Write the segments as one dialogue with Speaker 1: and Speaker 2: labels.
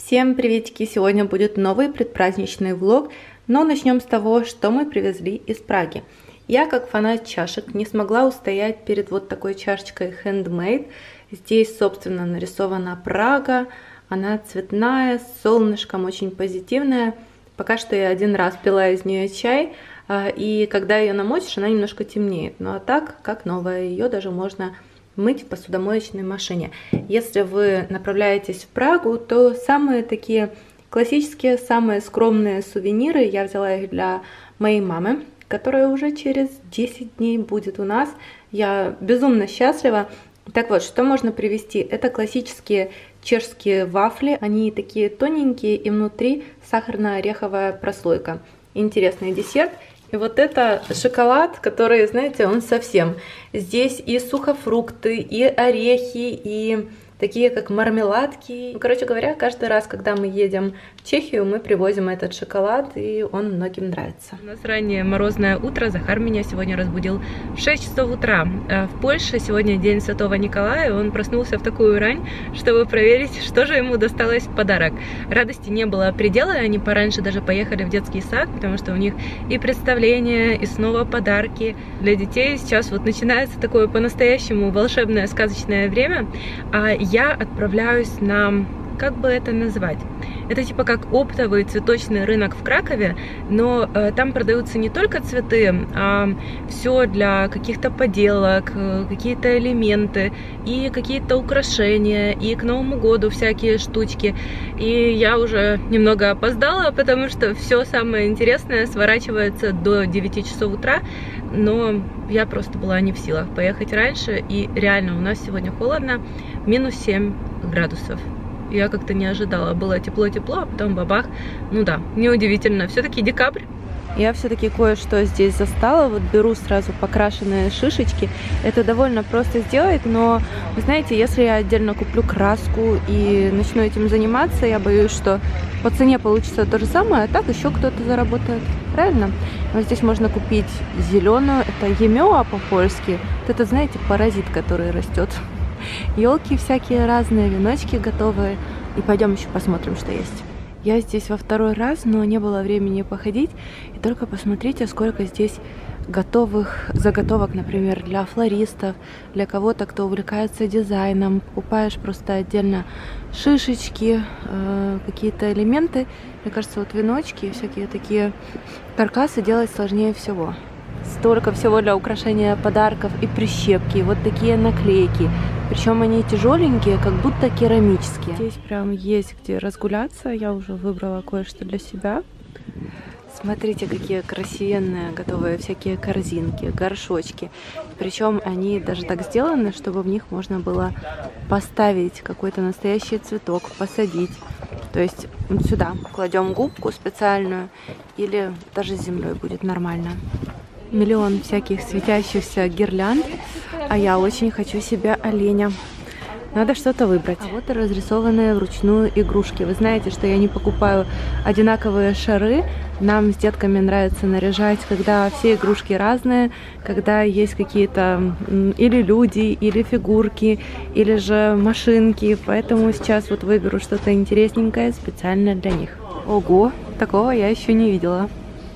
Speaker 1: Всем приветики! Сегодня будет новый предпраздничный влог, но начнем с того, что мы привезли из Праги. Я, как фанат чашек, не смогла устоять перед вот такой чашечкой Handmade. Здесь, собственно, нарисована Прага, она цветная, с солнышком, очень позитивная. Пока что я один раз пила из нее чай, и когда ее намочишь, она немножко темнеет. Ну а так, как новая, ее даже можно мыть в посудомоечной машине. Если вы направляетесь в Прагу, то самые такие классические, самые скромные сувениры, я взяла их для моей мамы, которая уже через 10 дней будет у нас. Я безумно счастлива. Так вот, что можно привезти? Это классические чешские вафли. Они такие тоненькие, и внутри сахарно-ореховая прослойка. Интересный десерт. И вот это шоколад, который, знаете, он совсем. Здесь и сухофрукты, и орехи, и такие как мармеладки. Ну, короче говоря, каждый раз, когда мы едем в Чехию, мы привозим этот шоколад, и он многим нравится. У нас раннее морозное утро. Захар меня сегодня разбудил в 6 часов утра. В Польше сегодня день Святого Николая. Он проснулся в такую рань, чтобы проверить, что же ему досталось в подарок. Радости не было предела, они пораньше даже поехали в детский сад, потому что у них и представления, и снова подарки для детей. Сейчас вот начинается такое по-настоящему волшебное сказочное время. Я отправляюсь на, как бы это назвать, это типа как оптовый цветочный рынок в Кракове, но там продаются не только цветы, а все для каких-то поделок, какие-то элементы и какие-то украшения, и к Новому году всякие штучки. И я уже немного опоздала, потому что все самое интересное сворачивается до 9 часов утра, но я просто была не в силах поехать раньше, и реально у нас сегодня холодно, минус 7 градусов. Я как-то не ожидала, было тепло-тепло, а потом бабах. Ну да, неудивительно, все-таки декабрь. Я все-таки кое-что здесь застала, вот беру сразу покрашенные шишечки. Это довольно просто сделать, но, вы знаете, если я отдельно куплю краску и начну этим заниматься, я боюсь, что по цене получится то же самое, а так еще кто-то заработает. Правильно? Вот здесь можно купить зеленую, это емеа по-польски. Вот это, знаете, паразит, который растет. Елки всякие разные, веночки готовые. И пойдем еще посмотрим, что есть. Я здесь во второй раз, но не было времени походить. И только посмотрите, сколько здесь готовых заготовок, например, для флористов, для кого-то, кто увлекается дизайном. Покупаешь просто отдельно шишечки, какие-то элементы. Мне кажется, вот веночки и всякие такие каркасы делать сложнее всего. Столько всего для украшения подарков и прищепки, вот такие наклейки. Причем они тяжеленькие, как будто керамические. Здесь прям есть где разгуляться. Я уже выбрала кое-что для себя. Смотрите, какие красивенные готовые всякие корзинки, горшочки. Причем они даже так сделаны, чтобы в них можно было поставить какой-то настоящий цветок, посадить. То есть вот сюда кладем губку специальную, или даже с землей будет нормально. Миллион всяких светящихся гирлянд, а я очень хочу себе оленя. Надо что-то выбрать. А вот и разрисованные вручную игрушки. Вы знаете, что я не покупаю одинаковые шары. Нам с детками нравится наряжать, когда все игрушки разные, когда есть какие-то или люди, или фигурки, или же машинки. Поэтому сейчас вот выберу что-то интересненькое специально для них. Ого, такого я еще не видела.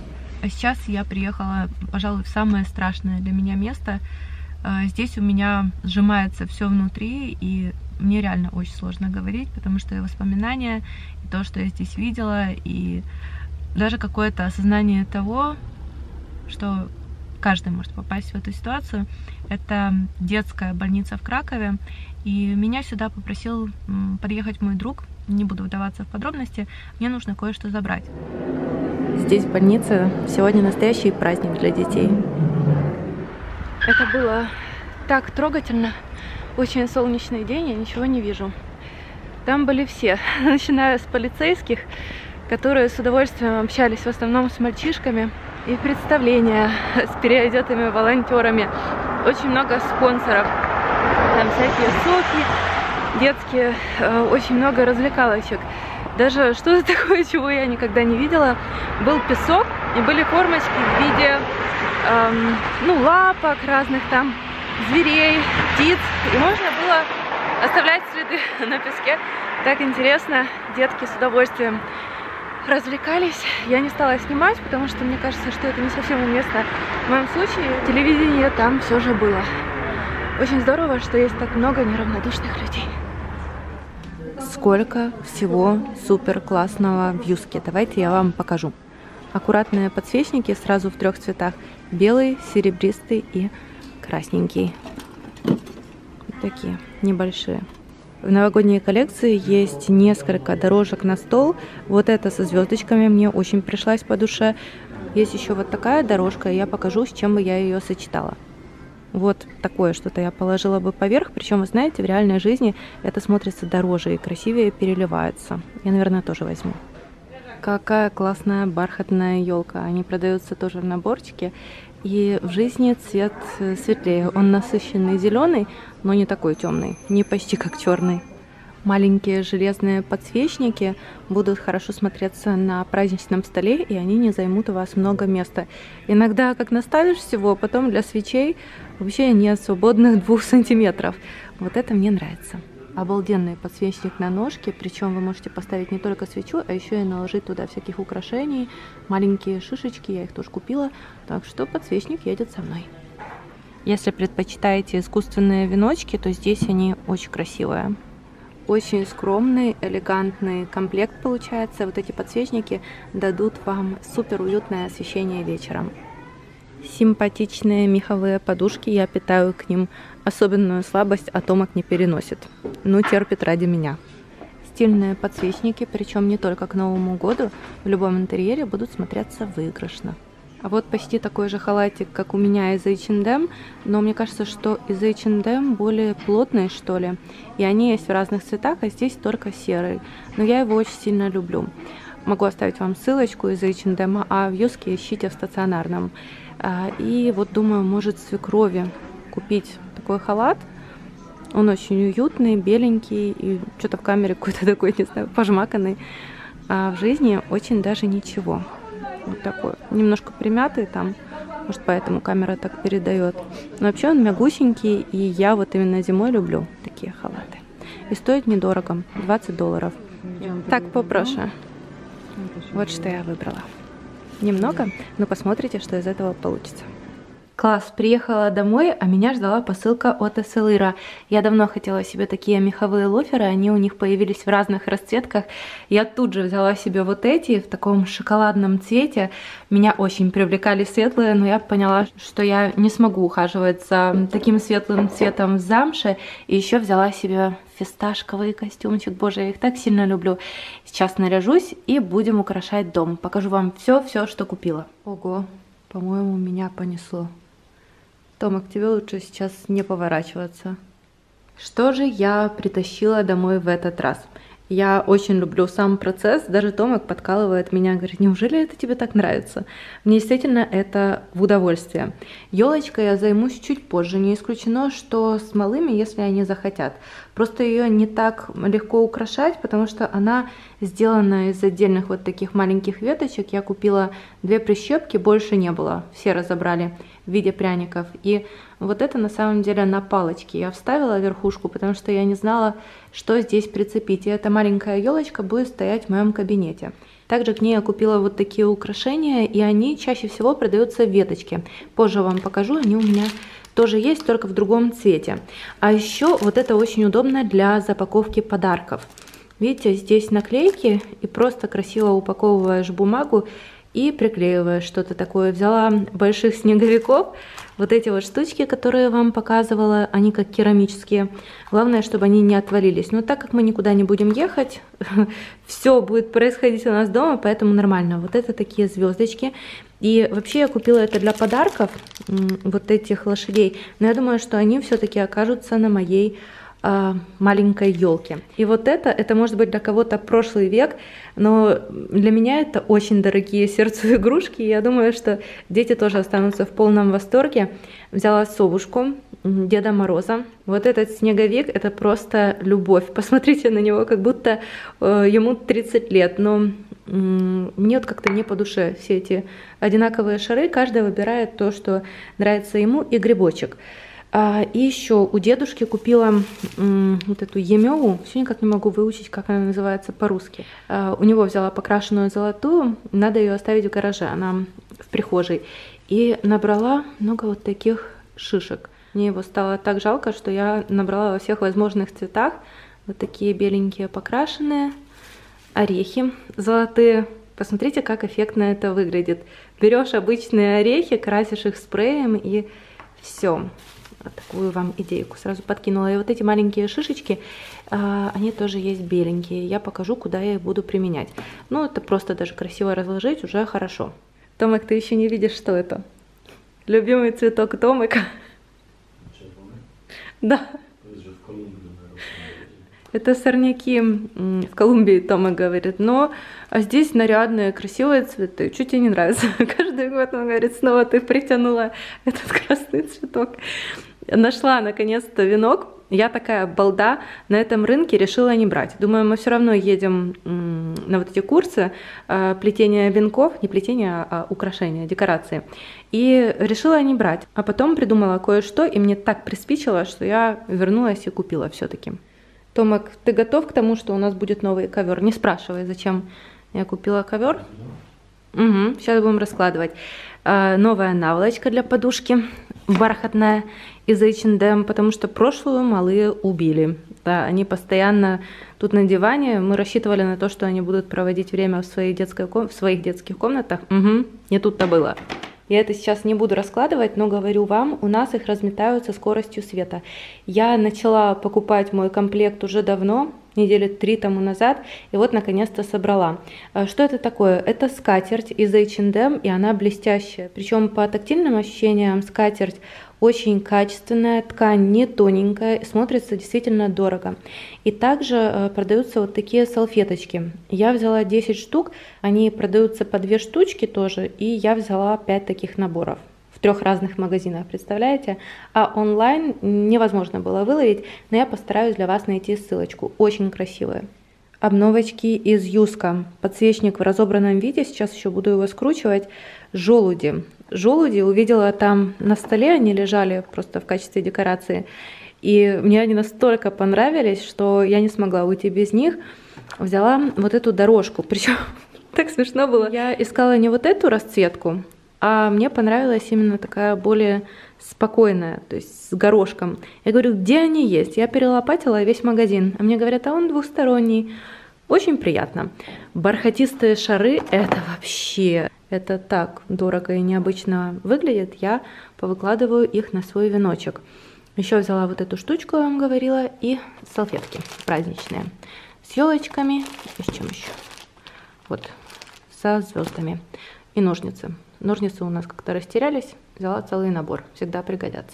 Speaker 1: А сейчас я приехала, пожалуй, в самое страшное для меня место. Здесь у меня сжимается все внутри, и мне реально очень сложно говорить, потому что и воспоминания, и то, что я здесь видела, и даже какое-то осознание того, что каждый может попасть в эту ситуацию. Это детская больница в Кракове, и меня сюда попросил подъехать мой друг. Не буду вдаваться в подробности, мне нужно кое-что забрать. Здесь, в больнице, сегодня настоящий праздник для детей. Это было так трогательно. Очень солнечный день, я ничего не вижу. Там были все, начиная с полицейских, которые с удовольствием общались в основном с мальчишками, и представления с переодетыми волонтерами. Очень много спонсоров. Там всякие соки детские, очень много развлекалочек. Даже что-то такое, чего я никогда не видела. Был песок, и были формочки в виде лапок разных там, зверей, птиц. И можно было оставлять следы на песке. Так интересно, детки с удовольствием развлекались. Я не стала снимать, потому что мне кажется, что это не совсем уместно в моем случае. Телевидение там все же было. Очень здорово, что есть так много неравнодушных людей. Сколько всего супер классного в Юске. Давайте я вам покажу. Аккуратные подсвечники сразу в 3 цветах. Белый, серебристый и красненький. Вот такие небольшие. В новогодней коллекции есть несколько дорожек на стол. Вот эта со звездочками мне очень пришлась по душе. Есть еще вот такая дорожка, и я покажу, с чем бы я ее сочетала. Вот такое что-то я положила бы поверх. Причем, вы знаете, в реальной жизни это смотрится дороже и красивее переливается. Я, наверное, тоже возьму. Какая классная бархатная елка. Они продаются тоже в наборчике. И в жизни цвет светлее. Он насыщенный зеленый, но не такой темный, не почти как черный. Маленькие железные подсвечники будут хорошо смотреться на праздничном столе, и они не займут у вас много места. Иногда, как наставишь всего, потом для свечей вообще нет свободных 2 сантиметров. Вот это мне нравится. Обалденный подсвечник на ножке, причем вы можете поставить не только свечу, а еще и наложить туда всяких украшений, маленькие шишечки, я их тоже купила, так что подсвечник едет со мной. Если предпочитаете искусственные веночки, то здесь они очень красивые. Очень скромный, элегантный комплект получается. Вот эти подсвечники дадут вам супер уютное освещение вечером. Симпатичные меховые подушки, я питаю к ним особенную слабость, а Томак не переносит. Но терпит ради меня. Стильные подсвечники, причем не только к Новому году, в любом интерьере будут смотреться выигрышно. А вот почти такой же халатик, как у меня из H&M, но мне кажется, что из H&M более плотный, что ли. И они есть в разных цветах, а здесь только серый. Но я его очень сильно люблю. Могу оставить вам ссылочку из H&M, а в Юске ищите в стационарном. И вот думаю, может свекрови купить такой халат. Он очень уютный, беленький, и что-то в камере какой-то такой, не знаю, пожмаканный. А в жизни очень даже ничего. Вот такой, немножко примятый там, может поэтому камера так передает. Но вообще он мягусенький, и я вот именно зимой люблю такие халаты. И стоит недорого, $20. Так, попрошу. Вот что я выбрала. Немного, но посмотрите, что из этого получится. Класс, приехала домой, а меня ждала посылка от Эселыра. Я давно хотела себе такие меховые лоферы, они у них появились в разных расцветках. Я тут же взяла себе вот эти в таком шоколадном цвете. Меня очень привлекали светлые, но я поняла, что я не смогу ухаживать за таким светлым цветом в замше. И еще взяла себе фисташковый костюмчик. Боже, я их так сильно люблю. Сейчас наряжусь и будем украшать дом. Покажу вам все, что купила. Ого, по-моему, меня понесло. Томак, тебе лучше сейчас не поворачиваться. Что же я притащила домой в этот раз? Я очень люблю сам процесс, даже Томак подкалывает меня, говорит, неужели это тебе так нравится? Мне действительно это в удовольствие. Елочкой я займусь чуть позже, не исключено, что с малыми, если они захотят. Просто ее не так легко украшать, потому что она сделана из отдельных вот таких маленьких веточек. Я купила 2 прищепки, больше не было, все разобрали в виде пряников. И вот это на самом деле на палочке я вставила верхушку, потому что я не знала, что здесь прицепить. И эта маленькая елочка будет стоять в моем кабинете. Также к ней я купила вот такие украшения, и они чаще всего продаются в веточке. Позже вам покажу, они у меня тоже есть, только в другом цвете. А еще вот это очень удобно для запаковки подарков. Видите, здесь наклейки, и просто красиво упаковываешь бумагу и приклеиваешь что-то такое. Взяла больших снеговиков, вот эти вот штучки, которые я вам показывала, они как керамические. Главное, чтобы они не отвалились. Но так как мы никуда не будем ехать, все будет происходить у нас дома, поэтому нормально. Вот это такие звездочки. И вообще я купила это для подарков, вот этих лошадей. Но я думаю, что они все-таки окажутся на моей маленькой елки. И вот это может быть для кого-то прошлый век, но для меня это очень дорогие сердцу игрушки. Я думаю, что дети тоже останутся в полном восторге. Взяла совушку Деда Мороза. Вот этот снеговик, это просто любовь. Посмотрите на него, как будто ему 30 лет, но мне вот как-то не по душе все эти одинаковые шары. Каждый выбирает то, что нравится ему, и грибочек. И еще у дедушки купила вот эту емеу, все никак не могу выучить, как она называется по-русски. У него взяла покрашенную золотую, надо ее оставить в гараже, она в прихожей. И набрала много вот таких шишек. Мне его стало так жалко, что я набрала во всех возможных цветах. Вот такие беленькие покрашенные, орехи золотые. Посмотрите, как эффектно это выглядит. Берешь обычные орехи, красишь их спреем и все. Вот такую вам идейку сразу подкинула. И вот эти маленькие шишечки, они тоже есть беленькие. Я покажу, куда я их буду применять. Ну, это просто даже красиво разложить, уже хорошо. Томик, ты еще не видишь, что это? Любимый цветок Томика. Да. Это сорняки в Колумбии, Тома говорит, но здесь нарядные, красивые цветы. Чуть тебе не нравится. Каждый год он говорит, снова ты притянула этот красный цветок. Нашла наконец-то венок. Я такая балда, на этом рынке решила не брать. Думаю, мы все равно едем на вот эти курсы плетения венков, не плетения, а украшения, декорации. И решила не брать. А потом придумала кое-что, и мне так приспичило, что я вернулась и купила все-таки. Томик, ты готов к тому, что у нас будет новый ковер? Не спрашивай, зачем я купила ковер. Угу, сейчас будем раскладывать. Новая наволочка для подушки, бархатная из H&M, потому что прошлую малые убили. Да, они постоянно тут на диване. Мы рассчитывали на то, что они будут проводить время в своих детских комнатах. Угу, не тут-то было. Я это сейчас не буду раскладывать, но говорю вам, у нас их разметают со скоростью света. Я начала покупать мой комплект уже давно, недели 3 тому назад, и вот наконец-то собрала. Что это такое? Это скатерть из H&M, и она блестящая. Причем по тактильным ощущениям скатерть очень качественная, ткань не тоненькая, смотрится действительно дорого. И также продаются вот такие салфеточки. Я взяла 10 штук, они продаются по 2 штучки тоже, и я взяла 5 таких наборов. В 3 разных магазинах, представляете? А онлайн невозможно было выловить, но я постараюсь для вас найти ссылочку. Очень красивые. Обновочки из Юска. Подсвечник в разобранном виде, сейчас еще буду его скручивать. Желуди. Желуди увидела там на столе, они лежали просто в качестве декорации. И мне они настолько понравились, что я не смогла уйти без них. Взяла вот эту дорожку, причем так смешно было. Я искала не вот эту расцветку, а мне понравилась именно такая более спокойная, то есть с горошком. Я говорю, где они есть? Я перелопатила весь магазин, а мне говорят, а он двухсторонний. Очень приятно. Бархатистые шары, это вообще, это так дорого и необычно выглядит. Я повыкладываю их на свой веночек. Еще взяла вот эту штучку, я вам говорила, и салфетки праздничные. С елочками и с чем еще? Вот, со звездами. И ножницы. Ножницы у нас как-то растерялись. Взяла целый набор. Всегда пригодятся.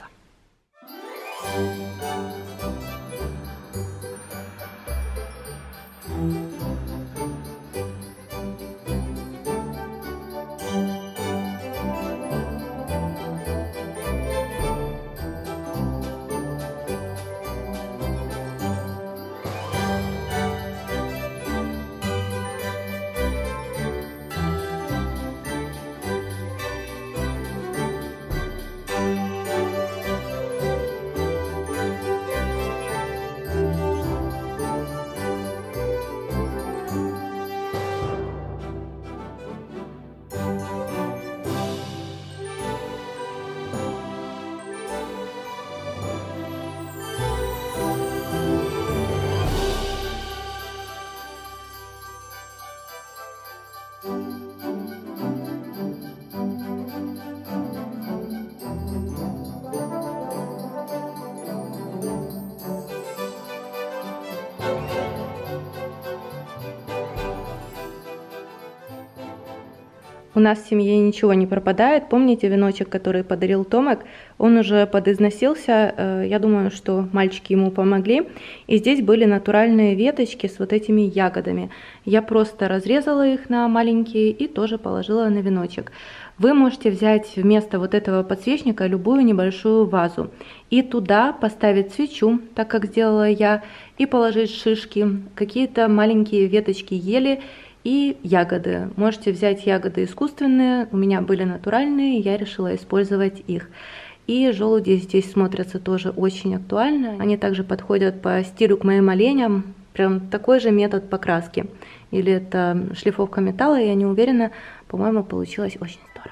Speaker 1: У нас в семье ничего не пропадает. Помните веночек, который подарил Томик? Он уже подизносился. Я думаю, что мальчики ему помогли. И здесь были натуральные веточки с вот этими ягодами. Я просто разрезала их на маленькие и тоже положила на веночек. Вы можете взять вместо вот этого подсвечника любую небольшую вазу и туда поставить свечу, так как сделала я, и положить шишки, какие-то маленькие веточки ели и ягоды. Можете взять ягоды искусственные, у меня были натуральные, я решила использовать их. И желуди здесь смотрятся тоже очень актуально. Они также подходят по стилю к моим оленям. Прям такой же метод покраски. Или это шлифовка металла, я не уверена. По-моему, получилось очень здорово.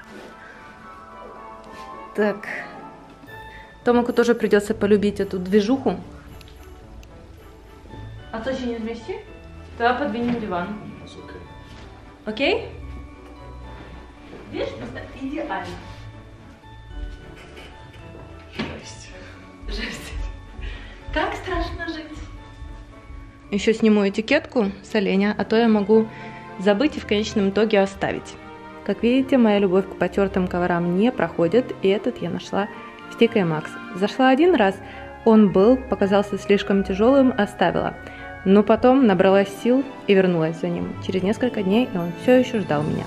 Speaker 1: Так. Томаку тоже придется полюбить эту движуху. А то еще не вместе? Да, подвинем диван. Окей? Видишь, просто идеально. Жесть. Как страшно жить. Еще сниму этикетку с оленя, а то я могу забыть и в конечном итоге оставить. Как видите, моя любовь к потертым коврам не проходит, и этот я нашла в TK Maxx. Зашла один раз, он показался слишком тяжелым, оставила. Но потом набралась сил и вернулась за ним. Через несколько дней, и он все еще ждал меня.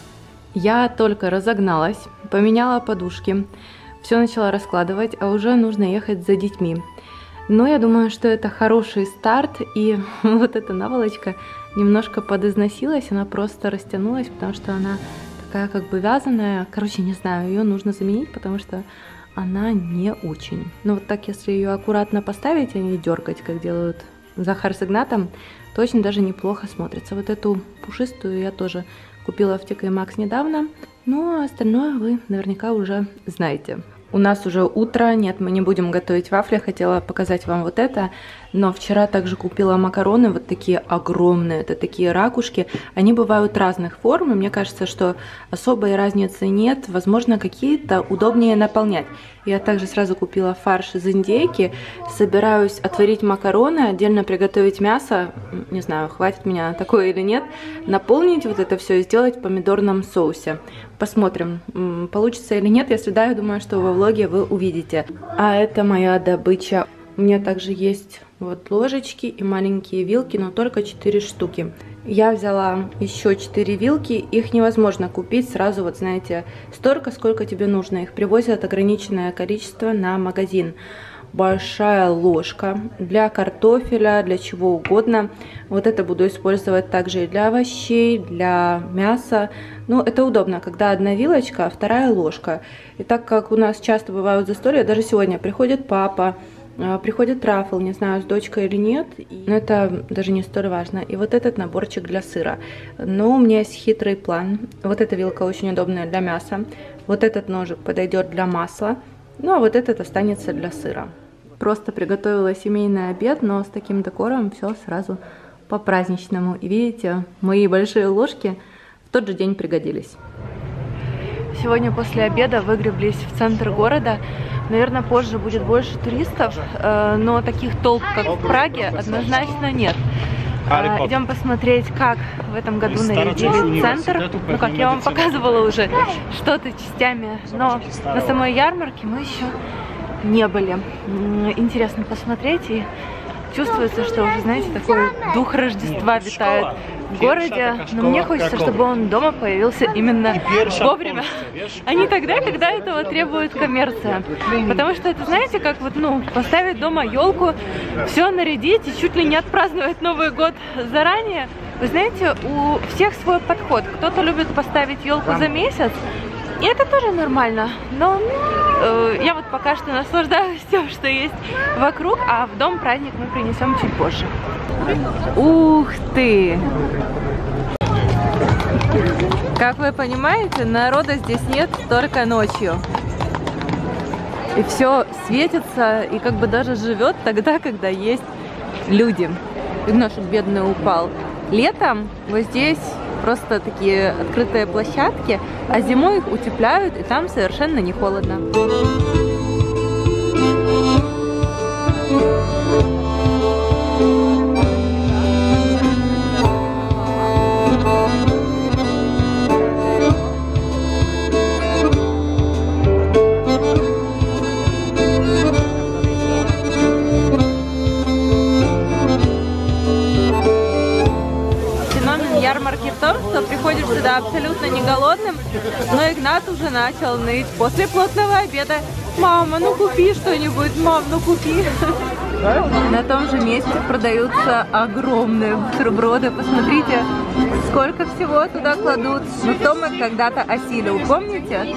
Speaker 1: Я только разогналась, поменяла подушки, все начала раскладывать, а уже нужно ехать за детьми. Но я думаю, что это хороший старт, и вот эта наволочка немножко подизносилась, она просто растянулась, потому что она такая как бы вязаная. Короче, не знаю, ее нужно заменить, потому что она не очень. Но вот так, если ее аккуратно поставить, а не дергать, как делают Захар с Игнатом, то очень даже неплохо смотрится. Вот эту пушистую я тоже купила в TK Maxx недавно, но остальное вы наверняка уже знаете. У нас уже утро, нет, мы не будем готовить вафли, хотела показать вам вот это, но вчера также купила макароны, вот такие огромные, это такие ракушки, они бывают разных форм, и мне кажется, что особой разницы нет, возможно, какие-то удобнее наполнять. Я также сразу купила фарш из индейки, собираюсь отварить макароны, отдельно приготовить мясо, не знаю, хватит меня на такое или нет, наполнить вот это все и сделать в помидорном соусе. Посмотрим, получится или нет, если да, я думаю, что во влоге вы увидите. А это моя добыча. У меня также есть вот ложечки и маленькие вилки, но только 4 штуки. Я взяла еще 4 вилки, их невозможно купить сразу, вот знаете, столько, сколько тебе нужно. Их привозят ограниченное количество на магазин. Большая ложка для картофеля, для чего угодно. Вот это буду использовать также и для овощей, для мяса. Ну, это удобно, когда одна вилочка, а вторая ложка. И так как у нас часто бывают застолья, даже сегодня приходит папа, приходит Рафл, не знаю, с дочкой или нет, но это даже не столь важно. И вот этот наборчик для сыра. Но у меня есть хитрый план. Вот эта вилка очень удобная для мяса. Вот этот ножик подойдет для масла. Ну, а вот этот останется для сыра. Просто приготовила семейный обед, но с таким декором все сразу по-праздничному. И видите, мои большие ложки в тот же день пригодились. Сегодня после обеда выгреблись в центр города. Наверное, позже будет больше туристов, но таких толп, как в Праге, однозначно нет. Идем посмотреть, как в этом году нарядили центр. Ну, как я вам показывала уже, что-то частями. Но на самой ярмарке мы еще не были. Интересно посмотреть, и чувствуется, что уже, знаете, такой дух Рождества витает в городе. Но мне хочется, чтобы он дома появился именно вовремя, а не тогда, когда этого требует коммерция. Потому что это, знаете, как вот, ну, поставить дома елку, все нарядить и чуть ли не отпраздновать Новый год заранее. Вы знаете, у всех свой подход. Кто-то любит поставить елку за месяц, и это тоже нормально, но я вот пока что наслаждаюсь тем, что есть вокруг, а в дом праздник мы принесем чуть позже. Ух ты! Как вы понимаете, народа здесь нет только ночью. И все светится, и как бы даже живет тогда, когда есть люди. И наш бедный упал. Летом вот здесь просто такие открытые площадки, а зимой их утепляют, и там совершенно не холодно. Ярмарки в том, что приходишь сюда абсолютно не голодным, но Игнат уже начал ныть после плотного обеда. Мама, ну купи что-нибудь, мам, ну купи. На том же месте продаются огромные бутерброды. Посмотрите, сколько всего туда кладут. Ну, то мы когда-то осилил, помните?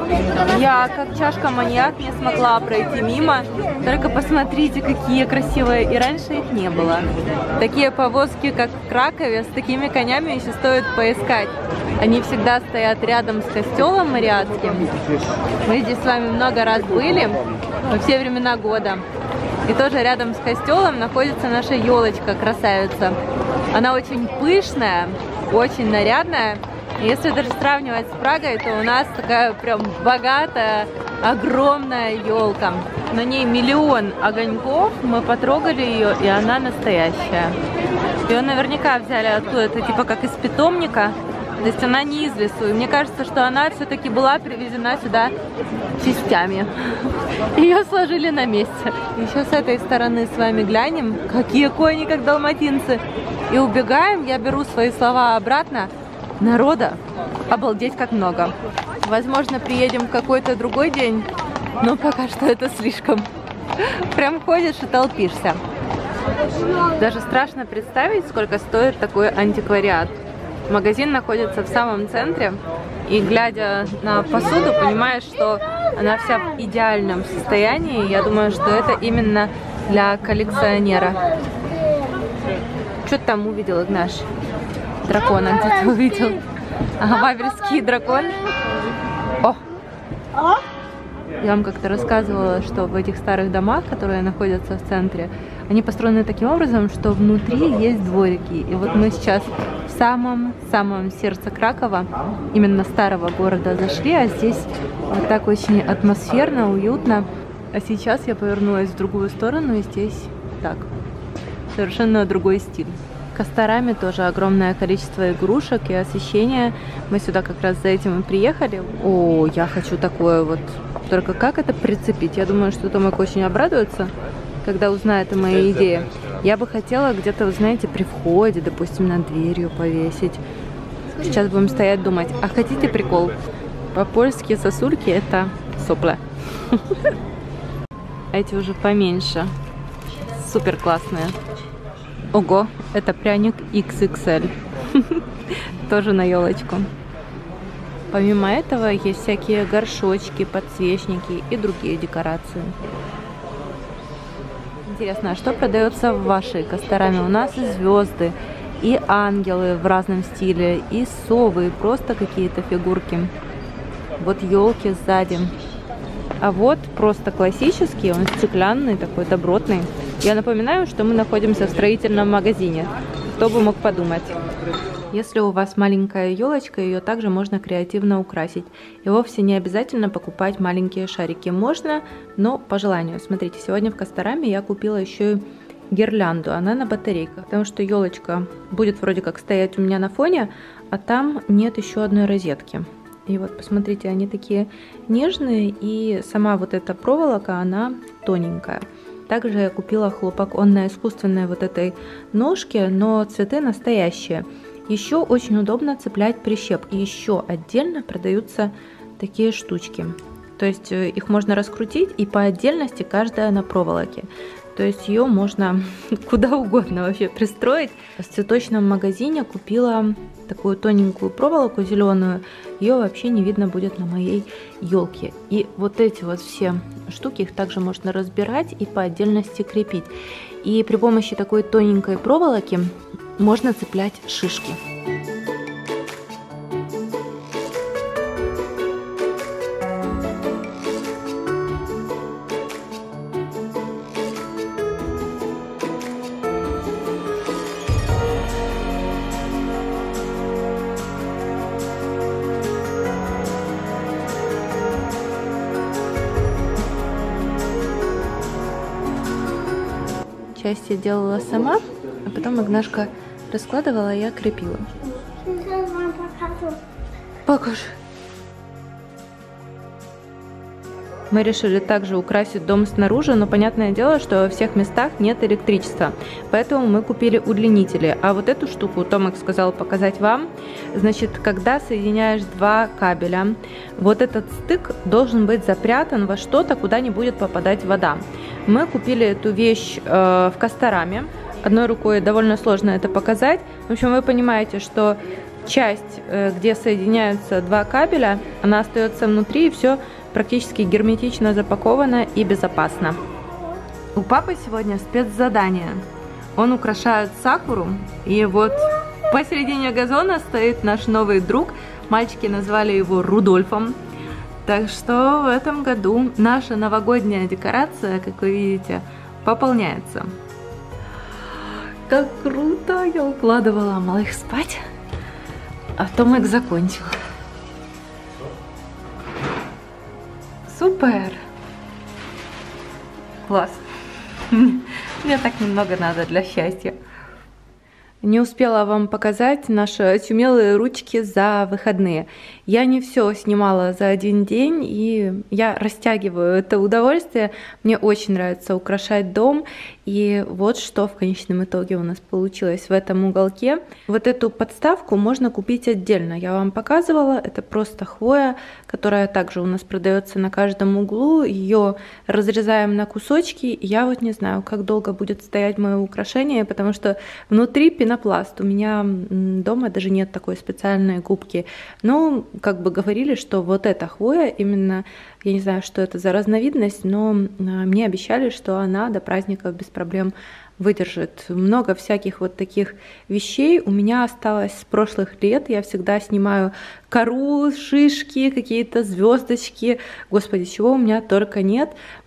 Speaker 1: Я, как чашка-маньяк, не смогла пройти мимо. Только посмотрите, какие красивые. И раньше их не было. Такие повозки, как в Кракове, с такими конями еще стоит поискать. Они всегда стоят рядом с костелом Мариатским. Мы здесь с вами много раз были, во все времена года. И тоже рядом с костелом находится наша елочка, красавица. Она очень пышная, очень нарядная. И если даже сравнивать с Прагой, то у нас такая прям богатая, огромная елка. На ней миллион огоньков, мы потрогали ее, и она настоящая. Ее наверняка взяли оттуда, это типа как из питомника. То есть она не из лесу. И мне кажется, что она все-таки была привезена сюда частями. Ее сложили на месте. Еще с этой стороны с вами глянем, какие кони, как далматинцы. И убегаем, я беру свои слова обратно. Народа обалдеть как много. Возможно, приедем в какой-то другой день, но пока что это слишком. Прям ходишь и толпишься. Даже страшно представить, сколько стоит такой антиквариат. Магазин находится в самом центре, и глядя на посуду, понимаешь, что она вся в идеальном состоянии. Я думаю, что это именно для коллекционера. Что ты там увидел, Игнаш? Дракона где-то увидел. Ага, вавельский дракон. О! Я вам как-то рассказывала, что в этих старых домах, которые находятся в центре, они построены таким образом, что внутри есть дворики. И вот мы сейчас в самом сердце Кракова, именно старого города, зашли, а здесь вот так очень атмосферно, уютно. А сейчас я повернулась в другую сторону, и здесь так, совершенно другой стиль. В Костораме тоже огромное количество игрушек и освещения. Мы сюда как раз за этим и приехали. О, я хочу такое вот. Только как это прицепить? Я думаю, что Томик очень обрадуется, когда узнает о моей идее. Я бы хотела где-то, вы знаете, при входе, допустим, над дверью повесить. Сейчас будем стоять думать. А хотите прикол? По-польски сосульки — это сопла. Эти уже поменьше. Супер классные. Ого, это пряник XXL. Тоже на елочку. Помимо этого есть всякие горшочки, подсвечники и другие декорации. Интересно, а что продается в вашей Костораме? У нас и звезды, и ангелы в разном стиле, и совы, и просто какие-то фигурки. Вот елки сзади. А вот просто классический, он стеклянный, такой добротный. Я напоминаю, что мы находимся в строительном магазине. Кто бы мог подумать. Если у вас маленькая елочка, ее также можно креативно украсить. И вовсе не обязательно покупать маленькие шарики. Можно, но по желанию. Смотрите, сегодня в Костораме я купила еще и гирлянду. Она на батарейках. Потому что елочка будет вроде как стоять у меня на фоне, а там нет еще одной розетки. И вот посмотрите, они такие нежные, и сама вот эта проволока, она тоненькая. Также я купила хлопок, он на искусственной вот этой ножке, но цветы настоящие. Еще очень удобно цеплять прищеп. И еще отдельно продаются такие штучки. То есть их можно раскрутить, и по отдельности каждая на проволоке. То есть ее можно куда угодно вообще пристроить. В цветочном магазине купила такую тоненькую проволоку зеленую. Ее вообще не видно будет на моей елке. И вот эти вот все штуки, их также можно разбирать и по отдельности крепить. И при помощи такой тоненькой проволоки можно цеплять шишки. Часть я делала сама, а потом Игнашка раскладывала, а я крепила. Покажи. Мы решили также украсить дом снаружи, но понятное дело, что во всех местах нет электричества. Поэтому мы купили удлинители. А вот эту штуку Томик сказал показать вам. Значит, когда соединяешь два кабеля, вот этот стык должен быть запрятан во что-то, куда не будет попадать вода. Мы купили эту вещь в Костораме. Одной рукой довольно сложно это показать. В общем, вы понимаете, что часть, где соединяются два кабеля, она остается внутри, и все практически герметично запаковано и безопасно. У папы сегодня спецзадание. Он украшает сакуру, и вот посередине газона стоит наш новый друг. Мальчики назвали его Рудольфом. Так что в этом году наша новогодняя декорация, как вы видите, пополняется. Как круто! Я укладывала малых спать, а Томик закончил. Супер! Класс! Мне так немного надо для счастья. Не успела вам показать наши очумелые ручки за выходные. Я не все снимала за один день, и я растягиваю это удовольствие. Мне очень нравится украшать дом, и вот что в конечном итоге у нас получилось в этом уголке. Вот эту подставку можно купить отдельно. Я вам показывала, это просто хвоя, которая также у нас продается на каждом углу. Ее разрезаем на кусочки. Я вот не знаю, как долго будет стоять мое украшение, потому что внутри пенопласт. У меня дома даже нет такой специальной губки. Но как бы говорили, что вот эта хвоя, именно, я не знаю, что это за разновидность, но мне обещали, что она до праздников без проблем выдержит. Много всяких вот таких вещей у меня осталось с прошлых лет. Я всегда снимаю кору, шишки, какие-то звездочки. Господи, чего у меня только нет.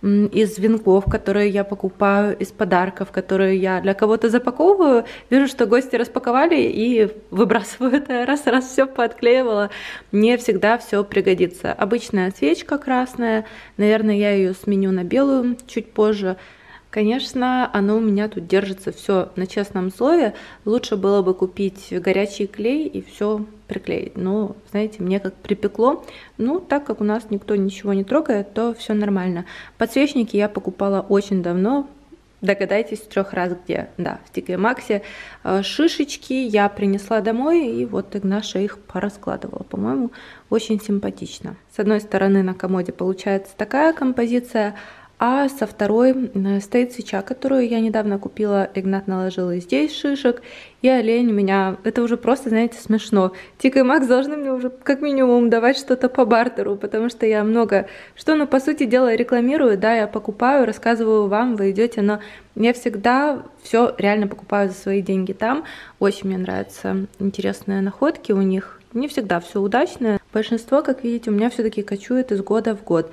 Speaker 1: Из венков, которые я покупаю, из подарков, которые я для кого-то запаковываю. Вижу, что гости распаковали и выбрасываю это. Раз все поотклеивала. Мне всегда все пригодится. Обычная свечка красная. Наверное, я ее сменю на белую чуть позже. Конечно, оно у меня тут держится все на честном слове. Лучше было бы купить горячий клей и все приклеить. Но, знаете, мне как припекло. Ну, так как у нас никто ничего не трогает, то все нормально. Подсвечники я покупала очень давно. Догадайтесь, 3 раз где. Да, в TK Maxx. Шишечки я принесла домой, и вот Игнаша их пораскладывала. По-моему, очень симпатично. С одной стороны на комоде получается такая композиция, а со второй стоит свеча, которую я недавно купила. Игнат наложил и здесь шишек, и олень у меня. Это уже просто, знаете, смешно. TK Maxx должны мне уже как минимум давать что-то по бартеру, потому что я много что, ну, по сути дела, рекламирую. Да, я покупаю, рассказываю вам, вы идете, но я всегда все реально покупаю за свои деньги там. Очень мне нравятся интересные находки у них. Не всегда все удачное. Большинство, как видите, у меня все-таки кочует из года в год.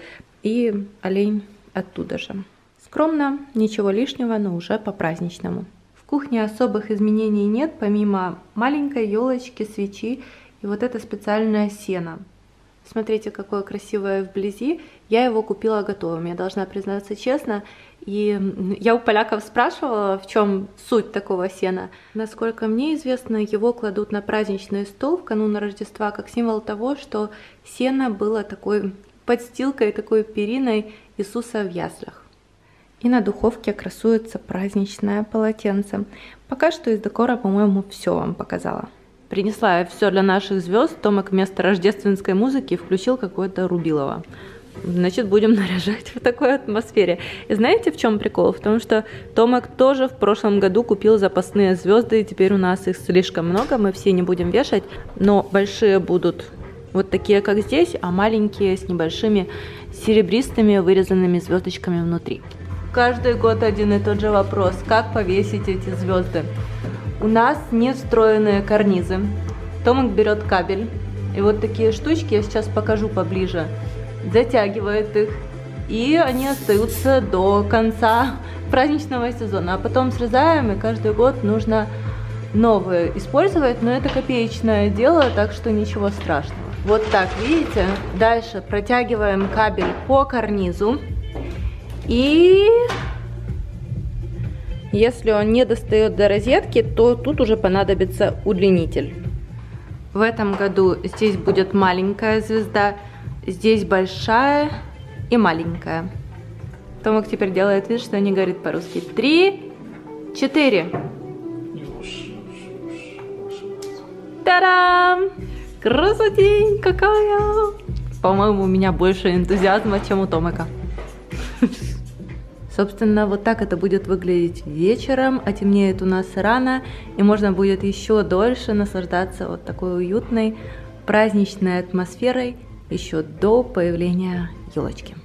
Speaker 1: И олень оттуда же. Скромно, ничего лишнего, но уже по-праздничному. В кухне особых изменений нет, помимо маленькой елочки, свечи и вот это специальное сено. Смотрите, какое красивое вблизи. Я его купила готовым, я должна признаться честно. И я у поляков спрашивала, в чем суть такого сена. Насколько мне известно, его кладут на праздничный стол в канун Рождества как символ того, что сено было такой подстилкой, такой периной Иисуса в яслях. И на духовке красуется праздничное полотенце. Пока что из декора, по-моему, все вам показала. Принесла я все для наших звезд. Томик вместо рождественской музыки включил какое-то Рубилово. Значит, будем наряжать в такой атмосфере. И знаете, в чем прикол? В том, что Томик тоже в прошлом году купил запасные звезды, и теперь у нас их слишком много, мы все не будем вешать, но большие будут вот такие, как здесь, а маленькие с небольшими серебристыми вырезанными звездочками внутри. Каждый год один и тот же вопрос, как повесить эти звезды. У нас не встроенные карнизы. Томик берет кабель, и вот такие штучки, я сейчас покажу поближе, затягивает их, и они остаются до конца праздничного сезона. А потом срезаем, и каждый год нужно новые использовать, но это копеечное дело, так что ничего страшного. Вот так, видите? Дальше протягиваем кабель по карнизу. И если он не достает до розетки, то тут уже понадобится удлинитель. В этом году здесь будет маленькая звезда, здесь большая и маленькая. Томик теперь делает вид, что не говорит по-русски. 3, 4. Та-дам! Красотень какая! По-моему, у меня больше энтузиазма, чем у Томика. Собственно, вот так это будет выглядеть вечером, а темнеет у нас рано, и можно будет еще дольше наслаждаться вот такой уютной праздничной атмосферой еще до появления елочки.